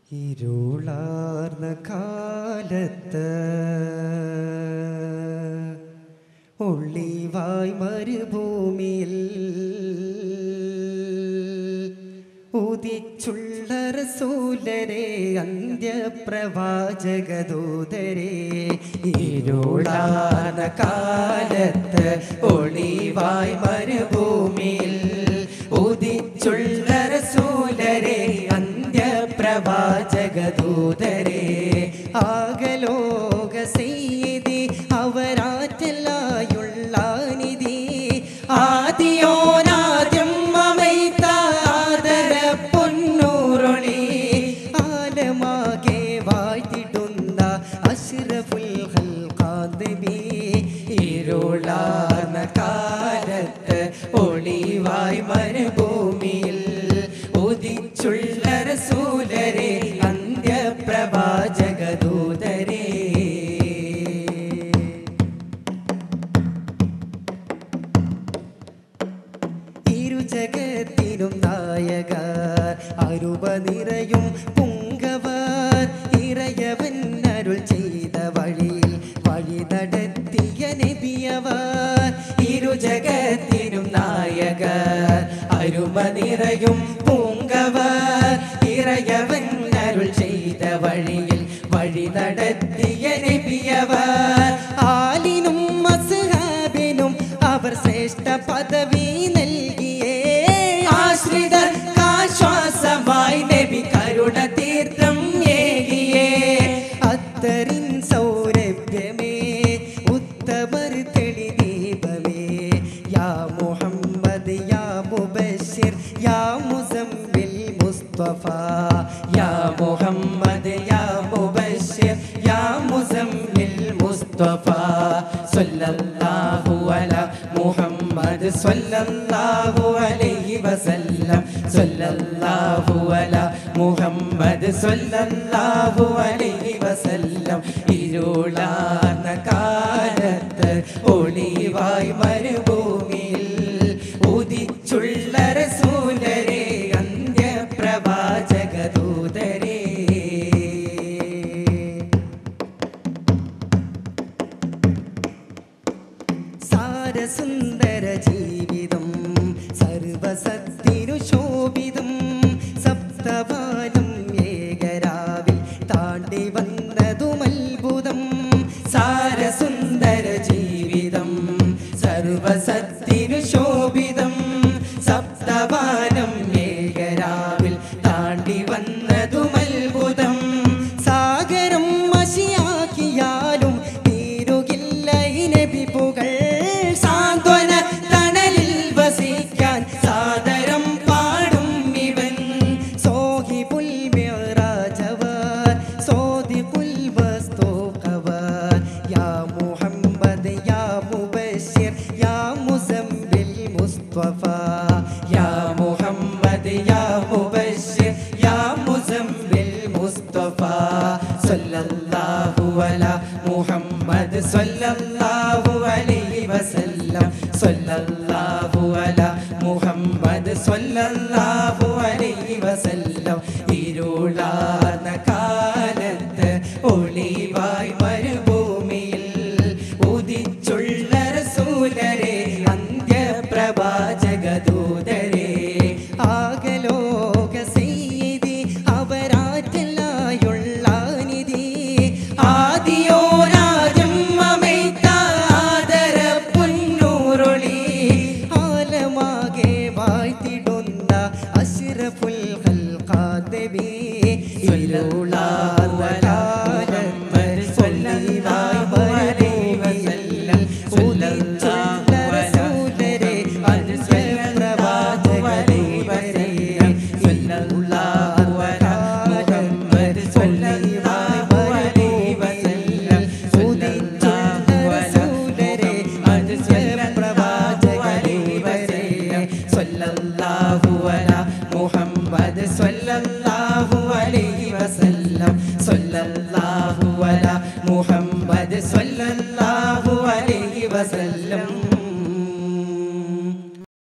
ഇരുളാർന്ന കാലത്ത് ഒളിവായി മരുഭൂമിയിൽ ഉദിച്ചുള്ള റസൂലരെ അന്ത്യപ്രവാചകദൂതരെ ഇരുളാർന്ന കാലത്ത് ഒളിവായി മരുഭൂമിയിൽ ഉദിച്ചുള്ള റസൂലരെ പ്രവാചകദൂതരെ ആകലോക സയ്യിദി അവരാറ്റലായുള്ള നിധി ആദിയോനാദ്യം മമൈത ആദര പൊന്നൂറൊളി ആലമാകെ വാഴ്ത്തിടുന്ന അഷ്റഫുൽ ഖൽഖാദബി ഇരുളാർന്ന കാലത്ത് ഒളിവായി മരുഭൂമിയിൽ ഉദിച്ചുള്ള റസൂലരെ അന്ത്യപ്രവാചകദൂതരെ ഇരുജഗത്തിനും നായകർ അരുവ നിറയും പുങ്കവർ ഇറയവൻ അരുൾ ചെയ്ത വഴിയിൽ വഴി നടത്തിയ നബിയവർ ഇരുജഗത്തിനും നായകർ അരുവ നിറയും പൂങ്കവർ ഇറയവൻ അരുൾ ചെയ്ത വഴിയിൽ വഴി നടത്തിയ നബിയവർ ആലിനും അസ്ഹാബിനും അവർ ശ്രേഷ്ഠ പദവി നൽകിയേ ആശ്രിതർക്കാശ്വാസമായി നബി കരുണ തീർത്ഥം ഏകിയേ അത്തറിൻ സൗരഭ്യമേ ഉത്തമർ തെളിദീപമേ യാ മുഹമ്മദ് യാ മുബശ്ശിർ യാ മുസമ്മിൽ മുസ്തഫ യാ മുഹമ്മദ് യാ മുബശ്ശിർ യാ മുസമ്മിൽ മുസ്തഫ സല്ലല്ലാഹു അലാ മുഹമ്മദ് സല്ലല്ലാഹു അലൈഹി വസല്ലം സല്ലല്ലാഹു അലാ മുഹമ്മദ് സല്ലല്ലാഹു അലൈഹി വസല്ലം ഇരുളാർന്ന കാലത്ത് ഒളിവായി മരുഭൂമിയിൽ ഉദിച്ചുള്ള റസൂലരെ അന്ത്യപ്രവാചകദൂതരെ സാരസുന്ദര ജീവിതം സർവസത്തിനു ശോഭിതം സപ്തവാനം ഏകരാവിൽ താണ്ടി വന്നതും അത്ഭുതം സാരസുന്ദര ജീവിതം സർവസത്തിനു ശോഭിതം സപ്തവാനം ഏകരാവിൽ താണ്ടി വന്നതും അത്ഭുതം സാഗരം മഷിയാക്കിയാലും തീരുകില്ല ഈ നബി പുകൾ സാന്ത്വന തണലിൽ വസിക്കാൻ സാദരം പാടും ഇവൻ സോഹിബുൽ മിഅ്റാജവർ സോദിഖുൽ മസ്തൂഖവർ യാ മുഹമ്മദ് യാ മുബശ്ശിർ യാ മുസമ്മിൽ മുസ്തഫ യാ മുഹമ്മദ് യാ മുബശ്ശിർ യാ മുസമ്മിൽ മുസ്തഫ സല്ലല്ലാഹു അലാ മുഹമ്മദ് സല്ലല്ലാഹു അലൈഹി വസല്ലം സല്ലല്ലാഹു അലാ മുഹമ്മദ് സല്ലല്ലാഹു അലൈഹി വസല്ലം ഇരുളാർന്ന